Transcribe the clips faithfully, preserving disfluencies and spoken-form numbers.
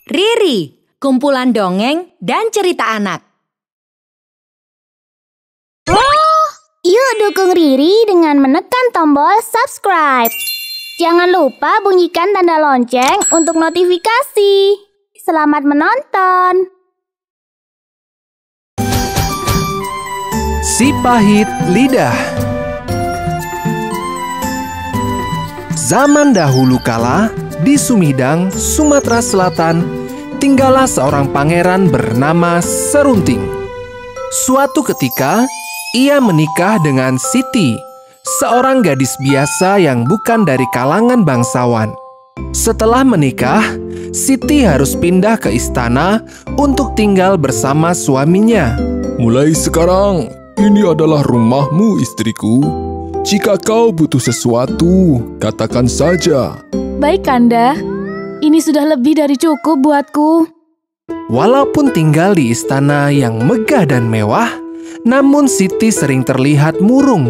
Riri, kumpulan dongeng dan cerita anak. Oh, yuk dukung Riri dengan menekan tombol subscribe. Jangan lupa bunyikan tanda lonceng untuk notifikasi. Selamat menonton. Si Pahit Lidah. Zaman dahulu kala, di Sumedang, Sumatera Selatan, tinggallah seorang pangeran bernama Serunting. Suatu ketika, ia menikah dengan Siti, seorang gadis biasa yang bukan dari kalangan bangsawan. Setelah menikah, Siti harus pindah ke istana untuk tinggal bersama suaminya. Mulai sekarang, ini adalah rumahmu, istriku. Jika kau butuh sesuatu, katakan saja. Baik, Kanda. Ini sudah lebih dari cukup buatku. Walaupun tinggal di istana yang megah dan mewah, namun Siti sering terlihat murung.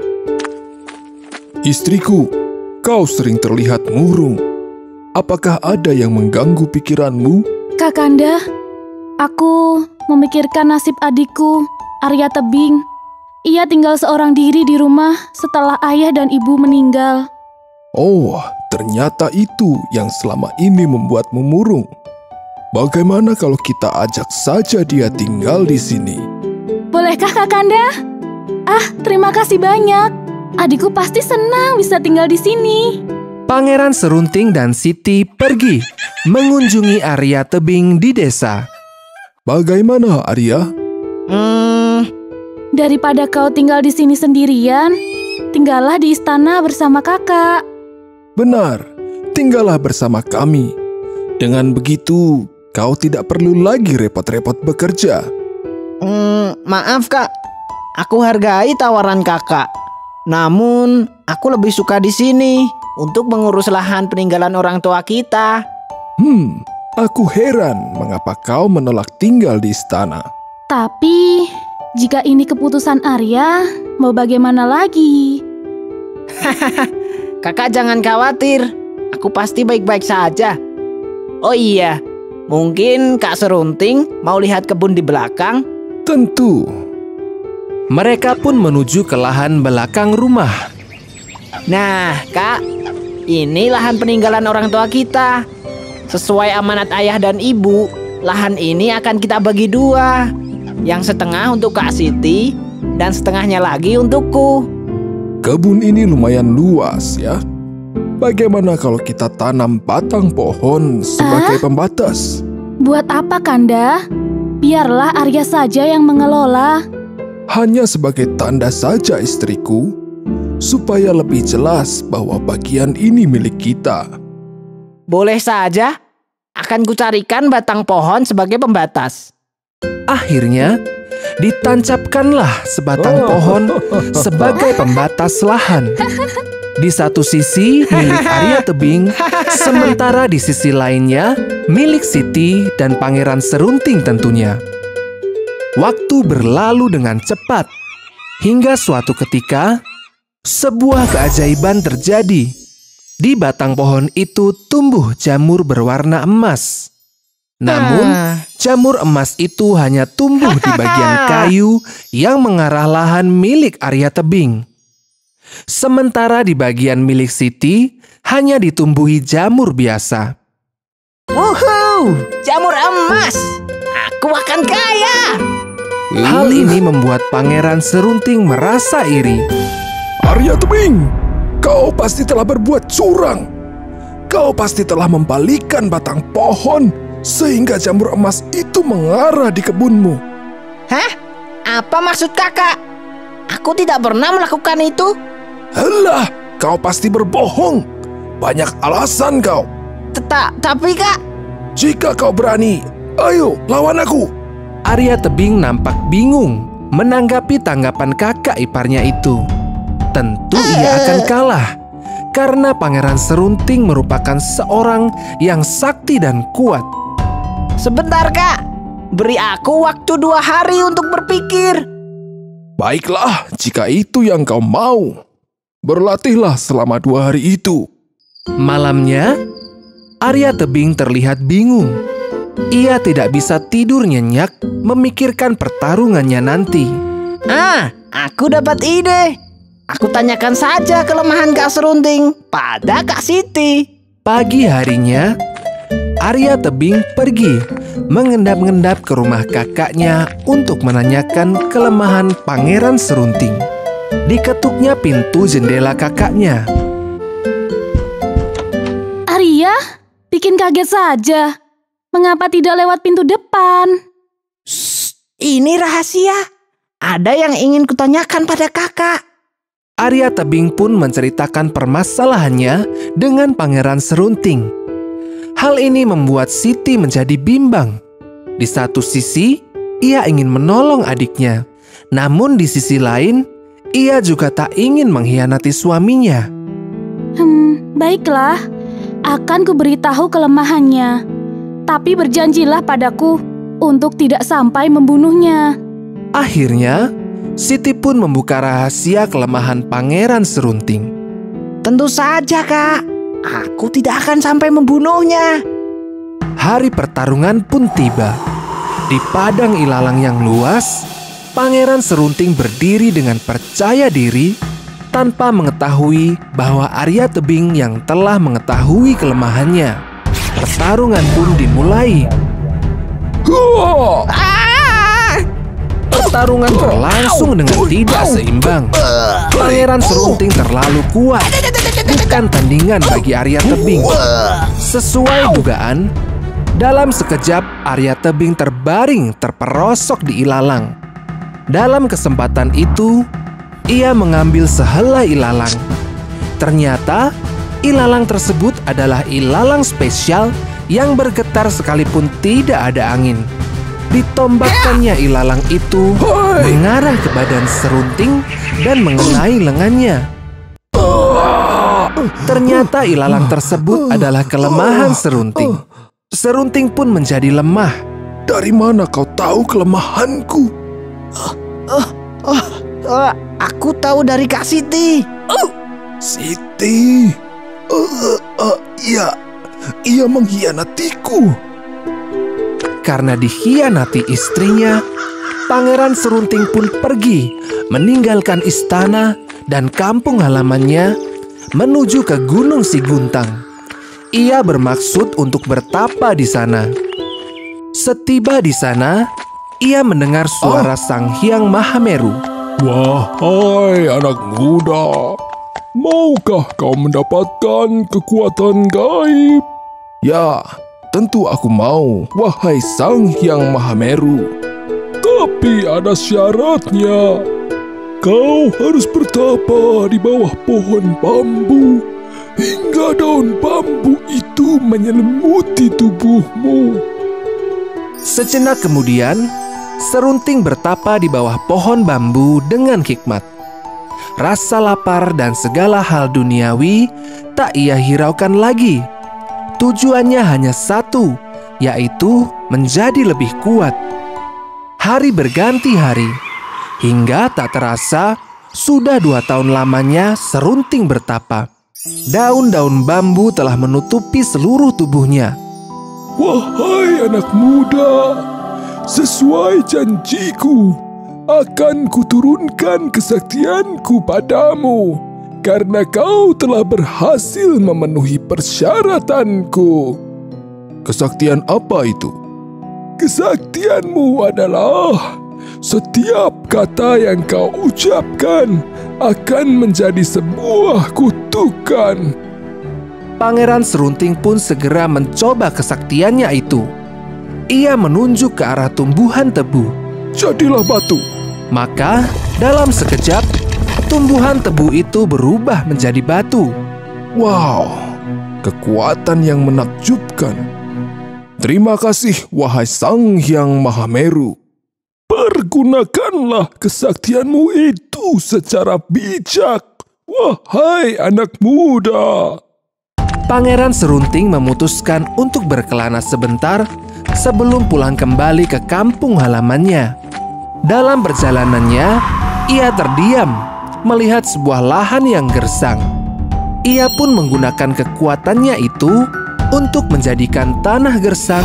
Istriku, kau sering terlihat murung. Apakah ada yang mengganggu pikiranmu? Kakanda, aku memikirkan nasib adikku, Arya Tebing. Ia tinggal seorang diri di rumah setelah ayah dan ibu meninggal. Oh, ternyata itu yang selama ini membuatmu murung. Bagaimana kalau kita ajak saja dia tinggal di sini? Bolehkah, Kakanda? Ah, terima kasih banyak. Adikku pasti senang bisa tinggal di sini. Pangeran Serunting dan Siti pergi mengunjungi Arya Tebing di desa. Bagaimana, Arya? Hmm, daripada kau tinggal di sini sendirian, tinggallah di istana bersama kakak. Benar, tinggallah bersama kami. Dengan begitu, kau tidak perlu lagi repot-repot bekerja. Hmm, maaf kak, aku hargai tawaran kakak. Namun, aku lebih suka di sini untuk mengurus lahan peninggalan orang tua kita. Hmm, aku heran mengapa kau menolak tinggal di istana. Tapi, jika ini keputusan Arya, mau bagaimana lagi? Kakak jangan khawatir, aku pasti baik-baik saja. Oh iya, mungkin Kak Serunting mau lihat kebun di belakang? Tentu. Mereka pun menuju ke lahan belakang rumah. Nah, Kak, ini lahan peninggalan orang tua kita. Sesuai amanat ayah dan ibu, lahan ini akan kita bagi dua. Yang setengah untuk Kak Siti, dan setengahnya lagi untukku. Kebun ini lumayan luas ya. Bagaimana kalau kita tanam batang pohon sebagai ah? pembatas? Buat apa, Kanda? Biarlah Arya saja yang mengelola. Hanya sebagai tanda saja, istriku, supaya lebih jelas bahwa bagian ini milik kita. Boleh saja, akan kucarikan batang pohon sebagai pembatas. Akhirnya, ditancapkanlah sebatang pohon sebagai pembatas lahan. Di satu sisi milik Arya Tebing, sementara di sisi lainnya milik Siti dan Pangeran Serunting tentunya. Waktu berlalu dengan cepat, hingga suatu ketika, sebuah keajaiban terjadi. Di batang pohon itu tumbuh jamur berwarna emas. Namun, jamur emas itu hanya tumbuh di bagian kayu yang mengarah lahan milik Arya Tebing. Sementara di bagian milik Siti, hanya ditumbuhi jamur biasa. Wuhuu, jamur emas! Aku akan kaya! Hal ini membuat Pangeran Serunting merasa iri. Arya Tebing, kau pasti telah berbuat curang. Kau pasti telah membalikkan batang pohon sehingga jamur emas itu mengarah di kebunmu. Hah? Apa maksud kakak? Aku tidak pernah melakukan itu. Halah, kau pasti berbohong. Banyak alasan kau. Teta, tapi kak... Jika kau berani, ayo lawan aku. Arya Tebing nampak bingung menanggapi tanggapan kakak iparnya itu. Tentu ia akan kalah, karena Pangeran Serunting merupakan seorang yang sakti dan kuat. Sebentar kak, beri aku waktu dua hari untuk berpikir. Baiklah, jika itu yang kau mau. Berlatihlah selama dua hari itu. Malamnya, Arya Tebing terlihat bingung. Ia tidak bisa tidur nyenyak memikirkan pertarungannya nanti. Ah, aku dapat ide. Aku tanyakan saja kelemahan Kak Serunting pada Kak Siti. Pagi harinya, Arya Tebing pergi mengendap-endap ke rumah kakaknya untuk menanyakan kelemahan Pangeran Serunting. Diketuknya pintu jendela kakaknya. Arya, bikin kaget saja. Mengapa tidak lewat pintu depan? Shh, ini rahasia. Ada yang ingin kutanyakan pada kakak. Arya Tebing pun menceritakan permasalahannya dengan Pangeran Serunting. Hal ini membuat Siti menjadi bimbang. Di satu sisi, ia ingin menolong adiknya. Namun di sisi lain, ia juga tak ingin mengkhianati suaminya. Hmm, baiklah. Akan kuberitahu kelemahannya. Tapi berjanjilah padaku untuk tidak sampai membunuhnya. Akhirnya, Siti pun membuka rahasia kelemahan Pangeran Serunting. Tentu saja, Kak. Aku tidak akan sampai membunuhnya. Hari pertarungan pun tiba. Di padang ilalang yang luas, Pangeran Serunting berdiri dengan percaya diri tanpa mengetahui bahwa Arya Tebing yang telah mengetahui kelemahannya. Pertarungan pun dimulai. Pertarungan berlangsung dengan tidak seimbang. Pangeran Serunting terlalu kuat. Bukan tandingan bagi Arya Tebing. Sesuai dugaan, dalam sekejap Arya Tebing terbaring terperosok di ilalang. Dalam kesempatan itu, ia mengambil sehelai ilalang. Ternyata, ilalang tersebut adalah ilalang spesial yang bergetar sekalipun tidak ada angin. Ditombakkannya ilalang itu mengarah ke badan Serunting dan mengenai lengannya. Ternyata ilalang tersebut adalah kelemahan Serunting. Serunting pun menjadi lemah. Dari mana kau tahu kelemahanku? Uh, uh, uh, uh, aku tahu dari Kak Siti. Uh. Siti? Uh, uh, iya, ia mengkhianatiku. Karena dikhianati istrinya, Pangeran Serunting pun pergi meninggalkan istana dan kampung halamannya menuju ke Gunung Siguntang. Ia bermaksud untuk bertapa di sana. Setiba di sana, ia mendengar suara oh. Sang Hyang Mahameru. Wahai anak muda, maukah kau mendapatkan kekuatan gaib? Ya, tentu aku mau, wahai Sang Hyang Mahameru. Tapi ada syaratnya. Kau harus bertapa di bawah pohon bambu hingga daun bambu itu menyelimuti tubuhmu. Sejenak kemudian, Serunting bertapa di bawah pohon bambu dengan hikmat. Rasa lapar dan segala hal duniawi tak ia hiraukan lagi. Tujuannya hanya satu, yaitu menjadi lebih kuat. Hari berganti hari, hingga tak terasa sudah dua tahun lamanya Serunting bertapa. Daun-daun bambu telah menutupi seluruh tubuhnya. Wahai anak muda, sesuai janjiku, akan kuturunkan kesaktianku padamu. Karena kau telah berhasil memenuhi persyaratanku. Kesaktian apa itu? Kesaktianmu adalah setiap kata yang kau ucapkan akan menjadi sebuah kutukan. Pangeran Serunting pun segera mencoba kesaktiannya itu. Ia menunjuk ke arah tumbuhan tebu. Jadilah batu. Maka dalam sekejap, tumbuhan tebu itu berubah menjadi batu. Wow, kekuatan yang menakjubkan. Terima kasih, wahai Sang Hyang Mahameru. Pergunakanlah kesaktianmu itu secara bijak, wahai anak muda. Pangeran Serunting memutuskan untuk berkelana sebentar sebelum pulang kembali ke kampung halamannya. Dalam perjalanannya, ia terdiam melihat sebuah lahan yang gersang. Ia pun menggunakan kekuatannya itu untuk menjadikan tanah gersang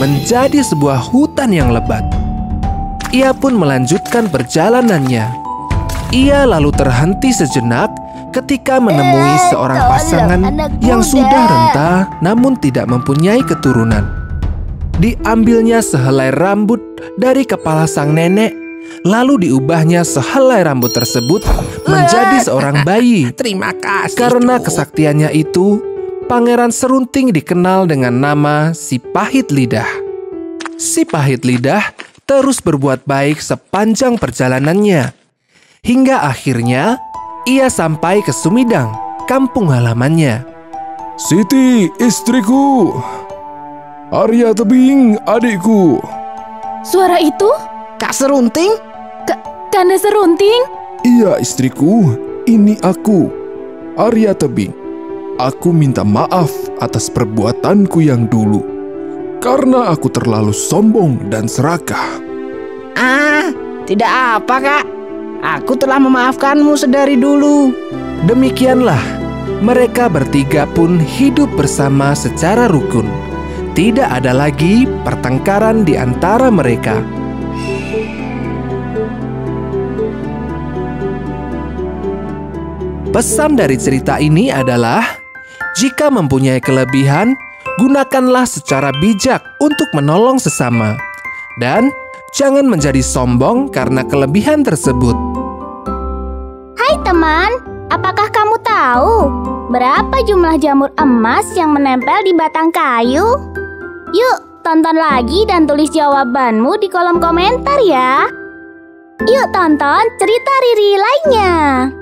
menjadi sebuah hutan yang lebat. Ia pun melanjutkan perjalanannya. Ia lalu terhenti sejenak ketika menemui Eh, seorang tolong, pasangan anak yang muda. sudah renta namun tidak mempunyai keturunan. Diambilnya sehelai rambut dari kepala sang nenek, lalu diubahnya sehelai rambut tersebut menjadi seorang bayi. Terima kasih. Karena kesaktiannya itu, Pangeran Serunting dikenal dengan nama Si Pahit Lidah. Si Pahit Lidah terus berbuat baik sepanjang perjalanannya, hingga akhirnya ia sampai ke Sumidang, kampung halamannya. Siti, istriku. Arya Tebing, adikku. Suara itu? Kak Serunting? Kanda Serunting? Iya, istriku. Ini aku, Arya Tebing. Aku minta maaf atas perbuatanku yang dulu, karena aku terlalu sombong dan serakah. Ah, tidak apa, Kak. Aku telah memaafkanmu sedari dulu. Demikianlah, mereka bertiga pun hidup bersama secara rukun. Tidak ada lagi pertengkaran di antara mereka. Pesan dari cerita ini adalah, jika mempunyai kelebihan, gunakanlah secara bijak untuk menolong sesama. Dan jangan menjadi sombong karena kelebihan tersebut. Hai teman, apakah kamu tahu berapa jumlah jamur emas yang menempel di batang kayu? Yuk, tonton lagi dan tulis jawabanmu di kolom komentar ya. Yuk tonton cerita Riri lainnya.